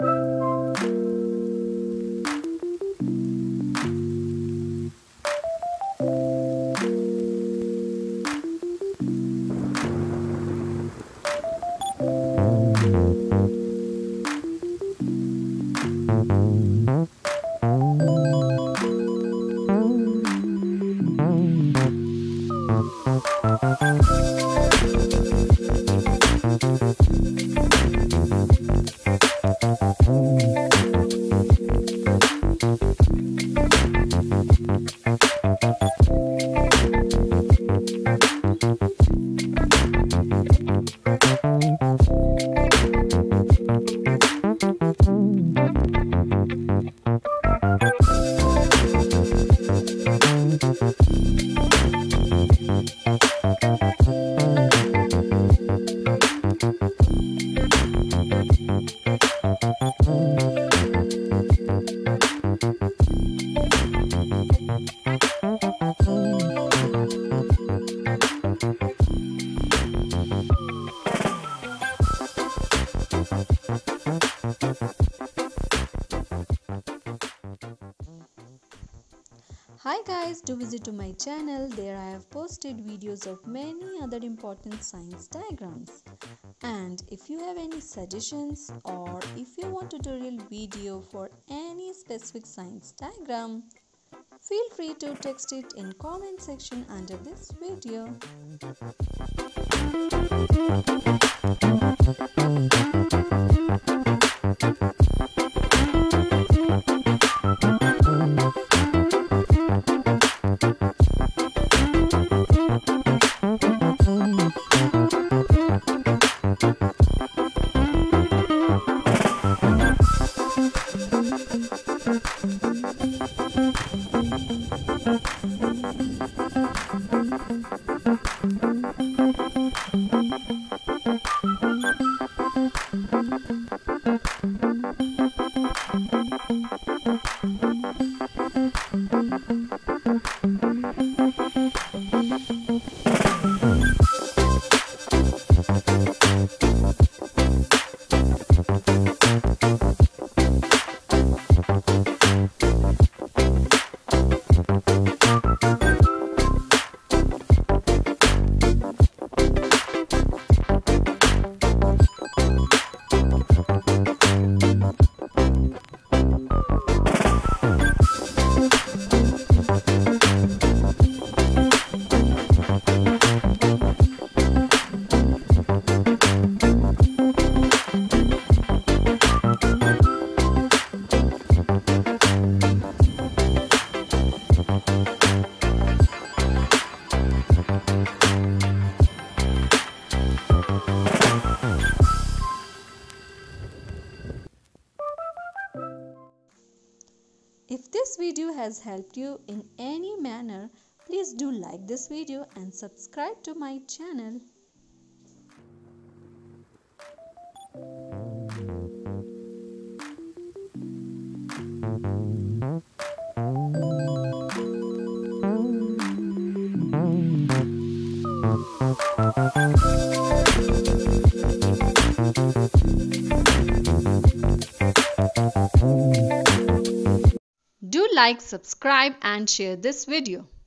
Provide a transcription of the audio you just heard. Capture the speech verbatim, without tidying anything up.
Hi guys, do visit to my channel. There I have posted videos of many other important science diagrams. And if you have any suggestions or if you want tutorial video for any specific science diagram, feel free to text it in comment section under this video. If this video has helped you in any manner, please do like this video and subscribe to my channel. Do like, subscribe and share this video.